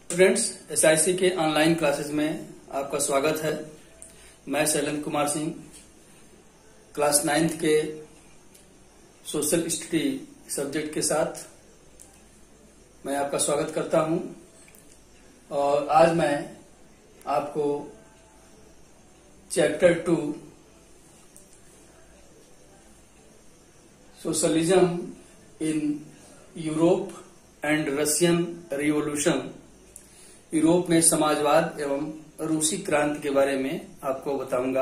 Friends, SIC के online classes में आपका स्वागत है। मैं शैलेंद्र कुमार सिंह क्लास 9th के सोशल स्टडी सब्जेक्ट के साथ मैं आपका स्वागत करता हूं। और आज मैं आपको chapter 2 socialism in Europe and Russian revolution, Europe में समाजवाद एवं रूसी क्रांति के बारे में आपको बताऊंगा।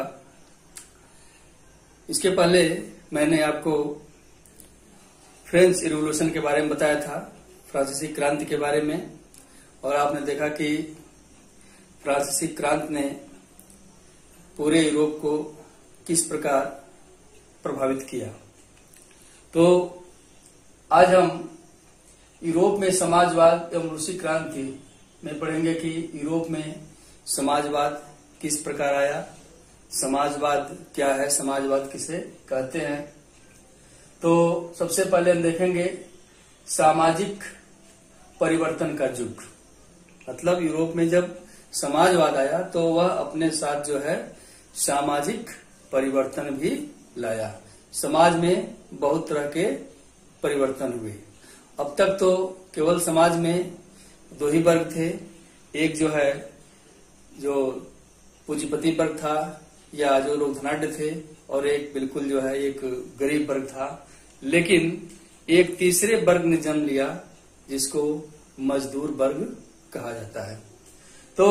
इसके पहले मैंने आपको फ्रेंच रिवॉल्यूशन के बारे में बताया था, फ्रांसीसी क्रांति के बारे में, और आपने देखा कि फ्रांसीसी क्रांति ने पूरे यूरोप को किस प्रकार प्रभावित किया। तो आज हम यूरोप में समाजवाद एवं रूसी क्रांति में पढ़ेंगे कि यूरोप में समाजवाद किस प्रकार आया, समाजवाद क्या है, समाजवाद किसे कहते हैं। तो सबसे पहले हम देखेंगे सामाजिक परिवर्तन का युग। मतलब यूरोप में जब समाजवाद आया तो वह अपने साथ जो है सामाजिक परिवर्तन भी लाया। समाज में बहुत तरह के परिवर्तन हुए। अब तक तो केवल समाज में दो ही वर्ग थे, एक जो है जो पूंजीपति वर्ग था या जो लोग धनाढ्य थे, और एक बिल्कुल जो है एक गरीब वर्ग था। लेकिन एक तीसरे वर्ग ने जन्म लिया जिसको मजदूर वर्ग कहा जाता है। तो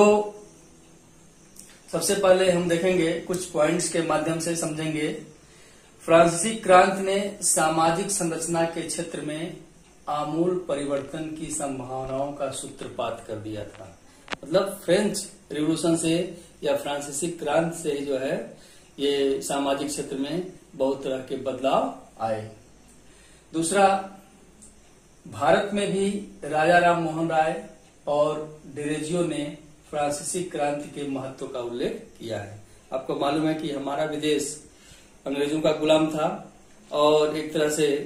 सबसे पहले हम देखेंगे कुछ पॉइंट्स के माध्यम से समझेंगे। फ्रांसीसी क्रांति ने सामाजिक संरचना के क्षेत्र में आमूल परिवर्तन की संभावनाओं का सूत्रपात कर दिया था। मतलब फ्रेंच रिवॉल्यूशन से या फ्रांसीसी क्रांति से ही जो है ये सामाजिक क्षेत्र में बहुत तरह के बदलाव आए। दूसरा, भारत में भी राजा राम मोहन राय और डेरेजियो ने फ्रांसीसी क्रांति के महत्व का उल्लेख किया है। आपको मालूम है कि हमारा विदेश अंग्रेजों का गुलाम था और एक तरह से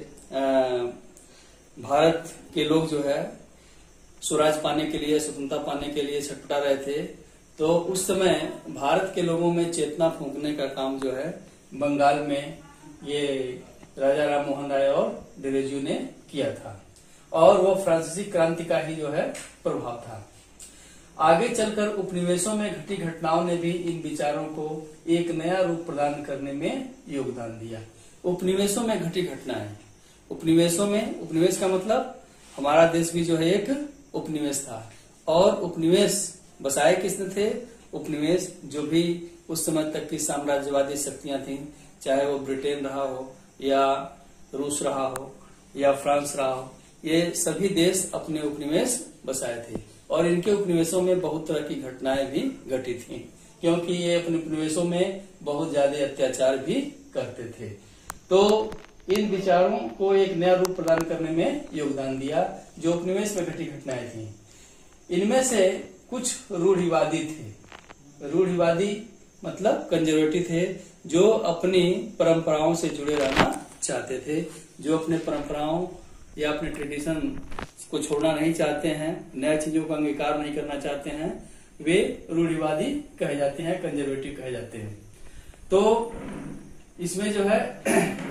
भारत के लोग जो है स्वराज पाने के लिए, स्वतंत्रता पाने के लिए छटपटा रहे थे। तो उस समय भारत के लोगों में चेतना फूंकने का काम जो है बंगाल में ये राजा राम मोहन राय और डेरेजियो ने किया था, और वो फ्रांसीसी क्रांति का ही जो है प्रभाव था। आगे चलकर उपनिवेशों में घटी घटनाओं ने भी इन विचारों को एक नया रूप प्रदान करने में योगदान दिया। उपनिवेशों में घटी घटनाएं, उपनिवेशों में, उपनिवेश का मतलब हमारा देश भी जो है एक उपनिवेश था। और उपनिवेश बसाए किसने थे? उपनिवेश जो भी उस समय तक की साम्राज्यवादी शक्तियां थीं, चाहे वो ब्रिटेन रहा हो या रूस रहा हो या फ्रांस रहा हो, ये सभी देश अपने उपनिवेश बसाए थे। और इनके उपनिवेशों में बहुत तरह की घटनाएं भी घटी थी, क्योंकि ये अपने उपनिवेशों में बहुत ज्यादा अत्याचार भी करते थे। तो इन विचारों को एक नया रूप प्रदान करने में योगदान दिया जो उपनिवेश में घटी घटनाएं थी। इनमें से कुछ रूढ़िवादी थे। रूढ़िवादी मतलब कंजर्वेटिव थे, जो अपनी परंपराओं से जुड़े रहना चाहते थे, जो अपने परंपराओं या अपने ट्रेडिशन को छोड़ना नहीं चाहते हैं, नई चीजों का अंगीकार नहीं करना चाहते हैं, वे रूढ़िवादी कहे जाते हैं, कंजर्वेटिव कहे जाते हैं। तो इसमें जो है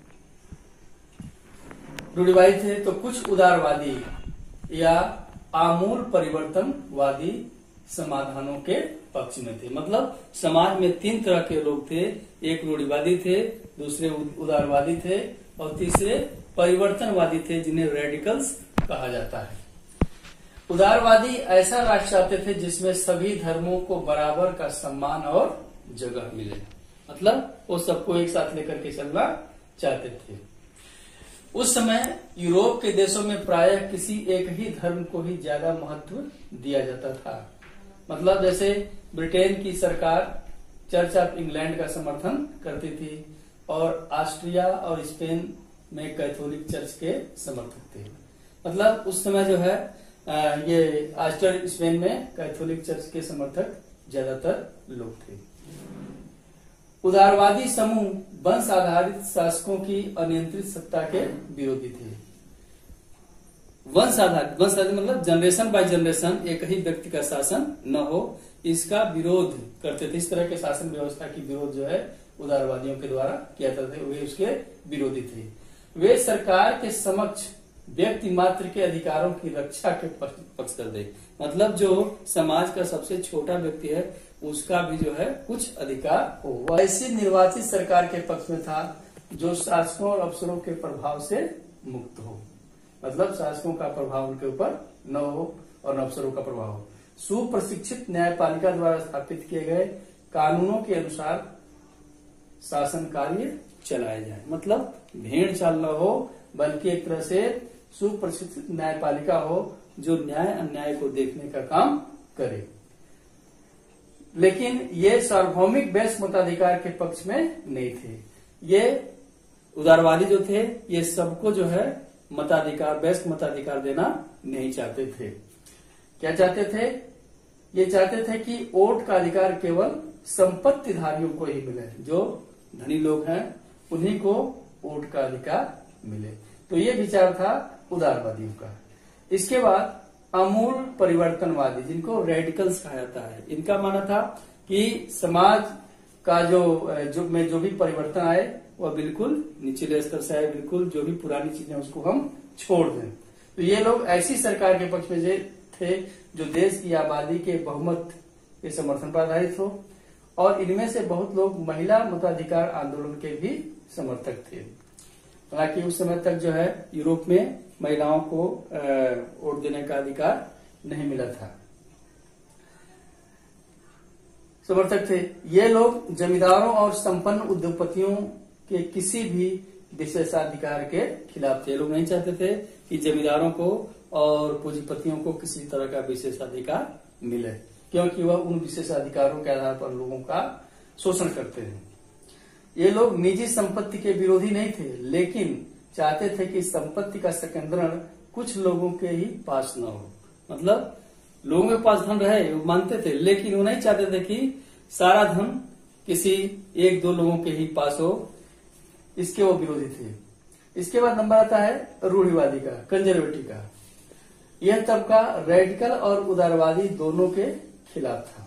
रूढ़िवादी थे। तो कुछ उदारवादी या आमूल परिवर्तनवादी समाधानों के पक्ष में थे। मतलब समाज में तीन तरह के लोग थे, एक रूढ़िवादी थे, दूसरे उदारवादी थे और तीसरे परिवर्तनवादी थे, जिन्हें रेडिकल्स कहा जाता है। उदारवादी ऐसा राष्ट्र चाहते थे जिसमें सभी धर्मों को बराबर का सम्मान और जगह मिले। मतलब वो सबको एक साथ लेकर के चलना चाहते थे। उस समय यूरोप के देशों में प्रायः किसी एक ही धर्म को ही ज्यादा महत्व दिया जाता था। मतलब जैसे ब्रिटेन की सरकार चर्च ऑफ इंग्लैंड का समर्थन करती थी और ऑस्ट्रिया और स्पेन में कैथोलिक चर्च के समर्थक थे। मतलब उस समय जो है ये ऑस्ट्रिया स्पेन में कैथोलिक चर्च के समर्थक ज्यादातर लोग थे। उदारवादी समूह वंश आधारित शासकों की अनियंत्रित सत्ता के विरोधी थे। वंश आधारित मतलब जनरेशन बाय जनरेशन एक ही व्यक्ति का शासन न हो, इसका विरोध करते थे। इस तरह के शासन व्यवस्था की विरोध जो है उदारवादियों के द्वारा किया जाता था, वे उसके विरोधी थे। वे सरकार के समक्ष व्यक्ति मात्र के अधिकारों की रक्षा के पक्षधर थे। मतलब जो समाज का सबसे छोटा व्यक्ति है उसका भी जो है कुछ अधिकार हो। ऐसी निर्वाचित सरकार के पक्ष में था जो शासकों और अफसरों के प्रभाव से मुक्त हो। मतलब शासकों का प्रभाव उनके ऊपर न हो और न अफसरों का प्रभाव हो। सुप्रशिक्षित न्यायपालिका द्वारा स्थापित किए गए कानूनों के अनुसार शासन कार्य चलाया जाए। मतलब भेड़ चाल न हो, बल्कि एक तरह से सुप्रशिक्षित न्यायपालिका हो जो न्याय अन्याय को देखने का काम करे। लेकिन ये सार्वभौमिक वैश्य मताधिकार के पक्ष में नहीं थे। ये उदारवादी जो थे ये सबको जो है मताधिकार, वैश्य मताधिकार देना नहीं चाहते थे। क्या चाहते थे? ये चाहते थे कि वोट का अधिकार केवल संपत्तिधारियों को ही मिले, जो धनी लोग हैं उन्हीं को वोट का अधिकार मिले। तो ये विचार था उदारवादियों का। इसके बाद आमूल परिवर्तनवादी, जिनको रेडिकल्स कहा जाता है, इनका मानना था कि समाज का जो भी परिवर्तन आए वह बिल्कुल निचले स्तर से आए, बिल्कुल जो भी पुरानी चीजें उसको हम छोड़ दें। तो ये लोग ऐसी सरकार के पक्ष में थे जो देश की आबादी के बहुमत के समर्थन पर आधारित हो, और इनमें से बहुत लोग महिला मताधिकार आंदोलन के भी समर्थक थे। हालांकि उस समय तक जो है यूरोप में महिलाओं को वोट देने का अधिकार नहीं मिला था। समर्थक थे ये लोग जमींदारों और संपन्न उद्योगपतियों के किसी भी विशेषाधिकार के खिलाफ थे। लोग नहीं चाहते थे कि जमींदारों को और पूंजीपतियों को किसी तरह का विशेषाधिकार मिले, क्योंकि वह उन विशेषाधिकारों के आधार पर लोगों का शोषण करते हैं। ये लोग निजी संपत्ति के विरोधी नहीं थे, लेकिन चाहते थे कि संपत्ति का संकेंद्रण कुछ लोगों के ही पास न हो। मतलब लोगों के पास धन रहे वो मानते थे, लेकिन वो नहीं चाहते थे कि सारा धन किसी एक दो लोगों के ही पास हो, इसके वो विरोधी थे। इसके बाद नंबर आता है रूढ़िवादी का, कंजर्वेटिव का। यह तबका रेडिकल और उदारवादी दोनों के खिलाफ था।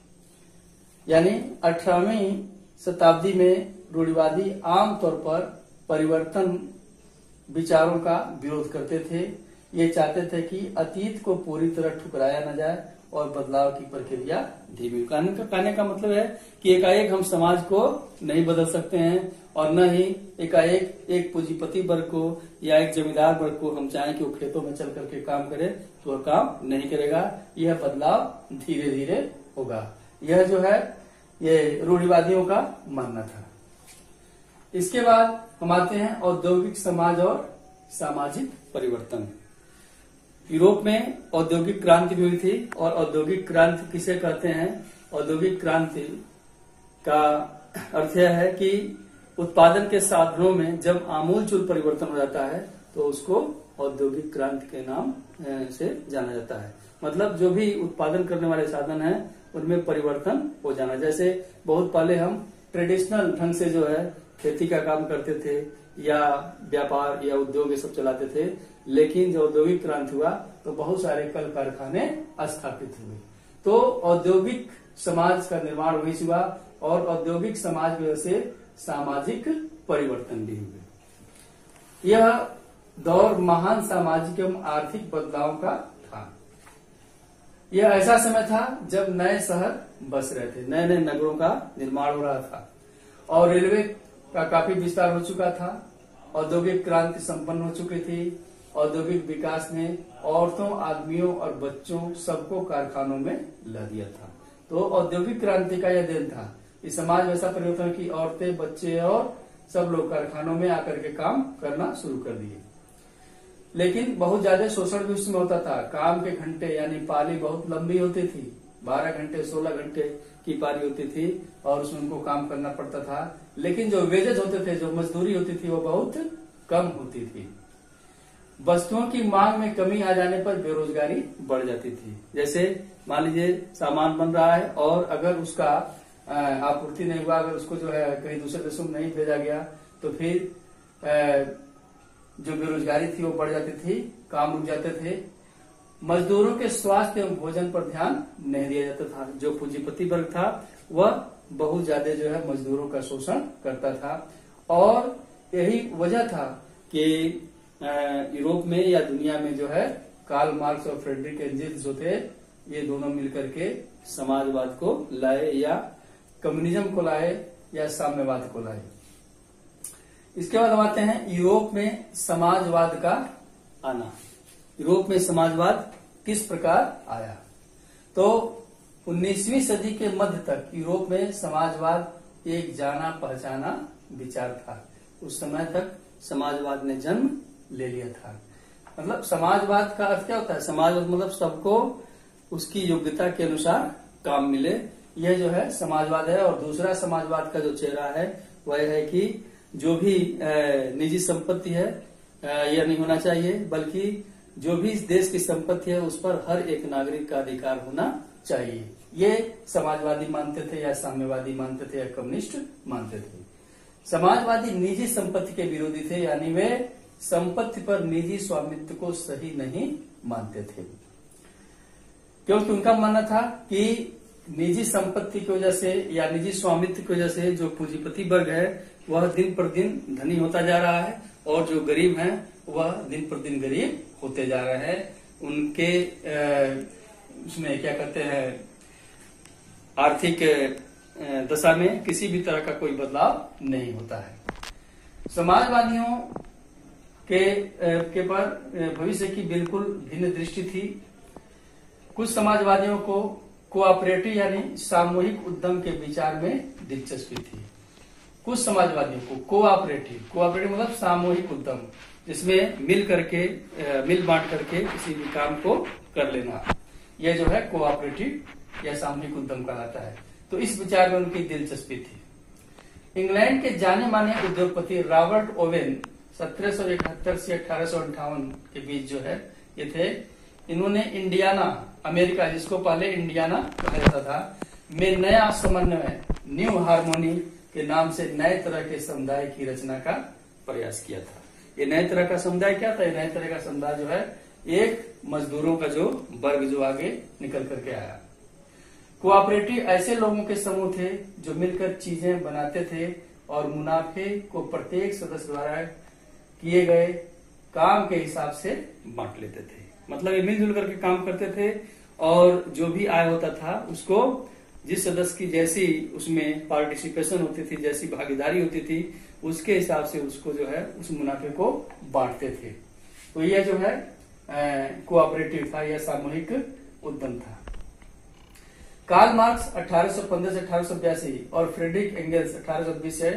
यानी 18वीं शताब्दी में रूढ़िवादी आमतौर पर परिवर्तन विचारों का विरोध करते थे। ये चाहते थे कि अतीत को पूरी तरह ठुकराया न जाए और बदलाव की प्रक्रिया धीमी। कहने का मतलब है कि एकाएक हम समाज को नहीं बदल सकते हैं, और न ही एकाएक एक पूंजीपति वर्ग को या एक जमींदार वर्ग को हम चाहें कि वो खेतों में चल करके काम करे तो वह काम नहीं करेगा। यह बदलाव धीरे धीरे होगा। यह जो है ये रूढ़िवादियों का मानना था। इसके बाद हम आते हैं औद्योगिक समाज और सामाजिक परिवर्तन। यूरोप में औद्योगिक क्रांति भी हुई थी, और औद्योगिक क्रांति किसे कहते हैं? औद्योगिक क्रांति का अर्थ यह है कि उत्पादन के साधनों में जब आमूलचूल परिवर्तन हो जाता है तो उसको औद्योगिक क्रांति के नाम से जाना जाता है। मतलब जो भी उत्पादन करने वाले साधन हैं उनमें परिवर्तन हो जाना। जैसे बहुत पहले हम ट्रेडिशनल ढंग से जो है खेती का काम करते थे या व्यापार या उद्योग ये सब चलाते थे, लेकिन जब औद्योगिक क्रांति हुआ तो बहुत सारे कल कारखाने स्थापित हुए। तो औद्योगिक समाज का निर्माण वही हुआ, और औद्योगिक समाज की वजह से सामाजिक परिवर्तन भी हुए। यह दौर महान सामाजिक एवं आर्थिक बदलाव का था। यह ऐसा समय था जब नए शहर बस रहे थे, नए नए नगरों का निर्माण हो रहा था, और रेलवे का काफी विस्तार हो चुका था। औद्योगिक क्रांति संपन्न हो चुकी थी। औद्योगिक विकास ने औरतों, आदमियों और बच्चों सबको कारखानों में ला दिया था। तो औद्योगिक क्रांति का यह दिन था। इस समाज में ऐसा परिवर्तन की औरतें, बच्चे और सब लोग कारखानों में आकर के काम करना शुरू कर दिए। लेकिन बहुत ज्यादा शोषण भी उसमें होता था। काम के घंटे यानी पाली बहुत लंबी होती थी, 12 घंटे 16 घंटे की पारी होती थी, और उसमें उनको काम करना पड़ता था। लेकिन जो वेजेज होते थे, जो मजदूरी होती थी, वो बहुत कम होती थी। वस्तुओं की मांग में कमी आ जाने पर बेरोजगारी बढ़ जाती थी। जैसे मान लीजिए सामान बन रहा है और अगर उसका आपूर्ति नहीं हुआ, अगर उसको जो है कहीं दूसरे देशों में नहीं भेजा गया, तो फिर जो बेरोजगारी थी वो बढ़ जाती थी, काम रुक जाते थे। मजदूरों के स्वास्थ्य एवं भोजन पर ध्यान नहीं दिया जाता था। जो पूंजीपति वर्ग था वह बहुत ज्यादा जो है मजदूरों का शोषण करता था, और यही वजह था कि यूरोप में या दुनिया में जो है कार्ल मार्क्स और फ्रेडरिक एंजेल्स जो थे, ये दोनों मिलकर के समाजवाद को लाए, या कम्युनिज्म को लाए, या साम्यवाद को लाए। इसके बाद हम आते हैं यूरोप में समाजवाद का आना। यूरोप में समाजवाद किस प्रकार आया? तो 19वीं सदी के मध्य तक यूरोप में समाजवाद एक जाना पहचाना विचार था। उस समय तक समाजवाद ने जन्म ले लिया था। मतलब समाजवाद का अर्थ क्या होता है? समाजवाद मतलब सबको उसकी योग्यता के अनुसार काम मिले, यह जो है समाजवाद है। और दूसरा समाजवाद का जो चेहरा है वह है कि जो भी निजी संपत्ति है यह नहीं होना चाहिए, बल्कि जो भी इस देश की संपत्ति है उस पर हर एक नागरिक का अधिकार होना चाहिए। ये समाजवादी मानते थे, या साम्यवादी मानते थे, या कम्युनिस्ट मानते थे। समाजवादी निजी संपत्ति के विरोधी थे, यानी वे संपत्ति पर निजी स्वामित्व को सही नहीं मानते थे, क्योंकि उनका मानना था कि निजी संपत्ति की वजह से या निजी स्वामित्व की वजह से जो पूंजीपति वर्ग है वह दिन पर दिन धनी होता जा रहा है, और जो गरीब हैं वह दिन पर दिन गरीब होते जा रहे हैं। उनके उसमें क्या कहते हैं, आर्थिक दशा में किसी भी तरह का कोई बदलाव नहीं होता है। समाजवादियों के पर भविष्य की बिल्कुल भिन्न दृष्टि थी। कुछ समाजवादियों को कोऑपरेटिव यानी सामूहिक उद्यम के विचार में दिलचस्पी थी। कुछ समाजवादियों को कोऑपरेटिव मतलब सामूहिक उद्यम, जिसमें मिल बांट करके किसी भी काम को कर लेना, यह जो है कोऑपरेटिव या सामूहिक उद्यम कहलाता है। तो इस विचार में उनकी दिलचस्पी थी। इंग्लैंड के जाने माने उद्योगपति रॉबर्ट ओवेन 1771 से 1858 के बीच जो है ये थे। इन्होंने इंडियाना, अमेरिका जिसको पहले इंडियाना कहा जाता था, में नया समन्वय न्यू हार्मोनी के नाम से नए तरह के समुदाय की रचना का प्रयास किया था। ये नए तरह का समुदाय क्या था? ये नए तरह का समुदाय जो है एक मजदूरों का जो वर्ग जो आगे निकल करके आया। कोऑपरेटिव ऐसे लोगों के समूह थे जो मिलकर चीजें बनाते थे और मुनाफे को प्रत्येक सदस्य द्वारा किए गए काम के हिसाब से बांट लेते थे। मतलब ये मिलजुल करके काम करते थे, और जो भी आय होता था उसको जिस सदस्य की जैसी उसमें पार्टिसिपेशन होती थी, जैसी भागीदारी होती थी, उसके हिसाब से उसको जो है उस मुनाफे को बांटते थे। तो यह जो है कोऑपरेटिव था, यह सामूहिक उद्यम था। कार्ल मार्क्स 1815 से 1882 और फ्रेडरिक एंगल्स 1820 से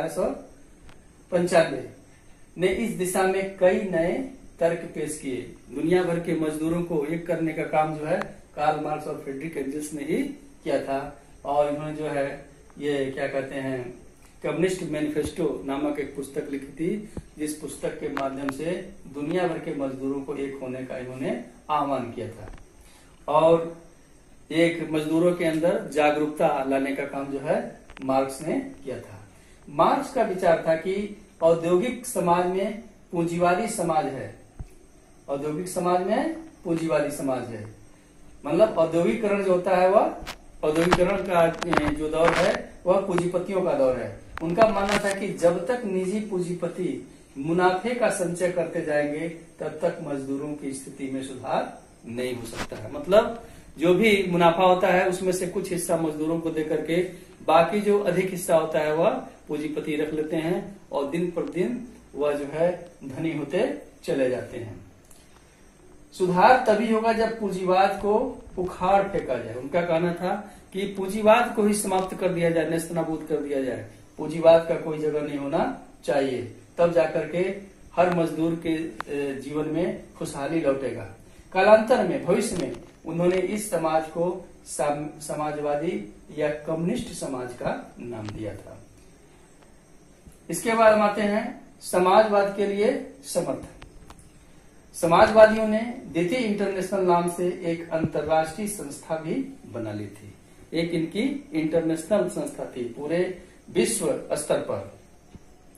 1895 ने इस दिशा में कई नए तर्क पेश किए। दुनिया भर के मजदूरों को एक करने का काम जो है कार्ल मार्क्स और फ्रेडरिक एंगल्स ने ही किया था। और इन्होंने जो है ये क्या कहते हैं, कम्युनिस्ट मैनिफेस्टो नामक एक पुस्तक लिखी थी, जिस पुस्तक के माध्यम से दुनिया भर के मजदूरों को एक होने का इन्होंने आह्वान किया था, और एक मजदूरों के अंदर जागरूकता लाने का काम जो है मार्क्स ने किया था। मार्क्स का विचार था कि औद्योगिक समाज में पूंजीवादी समाज है, औद्योगिक समाज में पूंजीवादी समाज है। मतलब औद्योगिकरण जो होता है वह औद्योगिकरण का जो दौर है वह पूंजीपतियों का दौर है। उनका मानना था कि जब तक निजी पूंजीपति मुनाफे का संचय करते जाएंगे तब तक मजदूरों की स्थिति में सुधार नहीं हो सकता है। मतलब जो भी मुनाफा होता है उसमें से कुछ हिस्सा मजदूरों को देकर के बाकी जो अधिक हिस्सा होता है वह पूंजीपति रख लेते हैं, और दिन पर दिन वह जो है धनी होते चले जाते हैं। सुधार तभी होगा जब पूंजीवाद को उखाड़ फेंका जाए। उनका कहना था कि पूंजीवाद को ही समाप्त कर दिया जाए, नेस्तनाबूद कर दिया जाए, पूंजीवाद का कोई जगह नहीं होना चाहिए, तब जाकर के हर मजदूर के जीवन में खुशहाली लौटेगा। कालांतर में भविष्य में उन्होंने इस समाज को समाजवादी या कम्युनिस्ट समाज का नाम दिया था। इसके बाद हम आते हैं समाजवाद के लिए समर्थन। समाजवादियों ने द्वितीय इंटरनेशनल नाम से एक अंतर्राष्ट्रीय संस्था भी बना ली थी। एक इनकी इंटरनेशनल संस्था थी पूरे विश्व स्तर पर।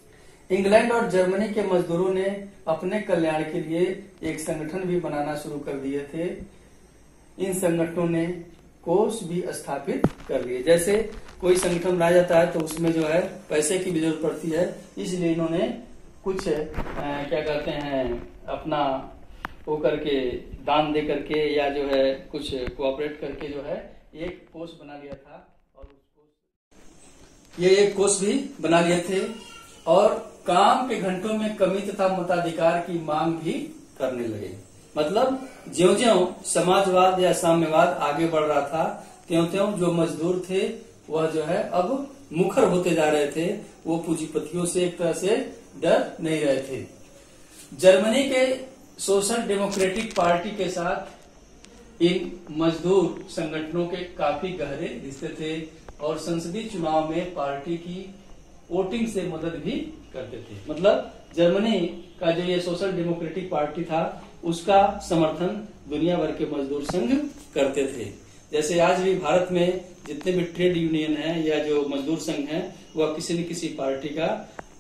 इंग्लैंड और जर्मनी के मजदूरों ने अपने कल्याण के लिए एक संगठन भी बनाना शुरू कर दिए थे। इन संगठनों ने कोष भी स्थापित कर लिए। जैसे कोई संगठन बनाया जाता है तो उसमें जो है पैसे की भी जरूरत पड़ती है, इसलिए इन्होंने कुछ क्या कहते हैं अपना वो करके दान दे करके या जो है कुछ कोऑपरेट करके जो है एक कोष बना लिया था, और ये एक कोष भी बना लिए थे और काम के घंटों में कमी तथा मताधिकार की मांग भी करने लगे। मतलब ज्यों-ज्यों समाजवाद या साम्यवाद आगे बढ़ रहा था, त्यों-त्यों जो मजदूर थे वह जो है अब मुखर होते जा रहे थे। वो पूंजीपतियों से एक तरह से डर नहीं रहे थे। जर्मनी के सोशल डेमोक्रेटिक पार्टी के साथ इन मजदूर संगठनों के काफी गहरे रिश्ते थे और संसदीय चुनाव में पार्टी की वोटिंग से मदद भी करते थे। मतलब जर्मनी का जो ये सोशल डेमोक्रेटिक पार्टी था उसका समर्थन दुनिया भर के मजदूर संघ करते थे। जैसे आज भी भारत में जितने भी ट्रेड यूनियन हैं या जो मजदूर संघ हैं वह किसी न किसी पार्टी का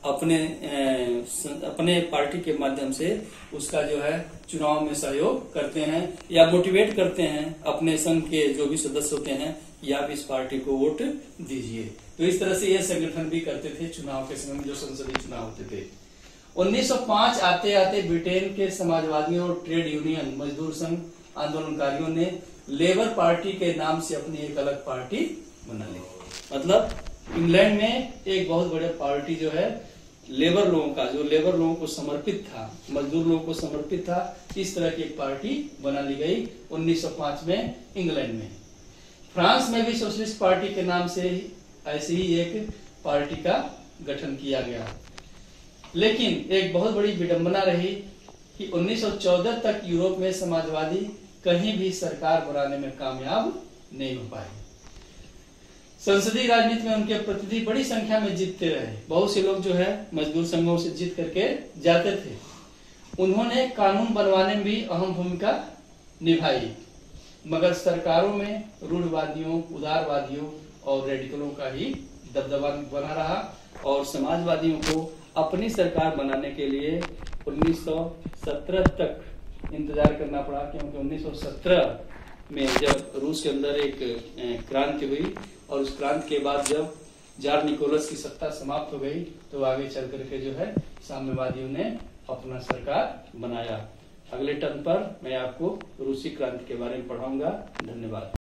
अपने पार्टी के माध्यम से उसका जो है चुनाव में सहयोग करते हैं या मोटिवेट करते हैं अपने संघ के जो भी सदस्य होते हैं कि आप इस पार्टी को वोट दीजिए। तो इस तरह से ये संगठन भी करते थे चुनाव के समय में जो संसदीय चुनाव होते थे। 1905 आते आते ब्रिटेन के समाजवादियों और ट्रेड यूनियन मजदूर संघ आंदोलनकारियों ने लेबर पार्टी के नाम से अपनी एक अलग पार्टी बना ली। मतलब इंग्लैंड में एक बहुत बड़े पार्टी जो है लेबर लोगों का, जो लेबर लोगों को समर्पित था, मजदूर लोगों को समर्पित था, इस तरह की एक पार्टी बना ली गई 1905 में इंग्लैंड में। फ्रांस में भी सोशलिस्ट पार्टी के नाम से ऐसी ही एक पार्टी का गठन किया गया। लेकिन एक बहुत बड़ी विडंबना रही कि 1914 तक यूरोप में समाजवादी कहीं भी सरकार बनाने में कामयाब नहीं हो पाए। संसदीय राजनीति में उनके प्रतिनिधि बड़ी संख्या में जीतते रहे। बहुत से लोग जो है मजदूर संघों से जीत करके जाते थे। उन्होंने कानून बनवाने में भी अहम भूमिका निभाई, मगर सरकारों में रूढ़वादियों, उदारवादियों और रेडिकलों का ही दबदबा बना रहा और समाजवादियों को अपनी सरकार बनाने के लिए 1917 तक इंतजार करना पड़ा, क्योंकि 1917 में जब रूस के अंदर एक क्रांति हुई और उस क्रांति के बाद जब जार निकोलस की सत्ता समाप्त हो गई तो आगे चल करके जो है साम्यवादियों ने अपना सरकार बनाया। अगले टर्न पर मैं आपको रूसी क्रांति के बारे में पढ़ाऊंगा। धन्यवाद।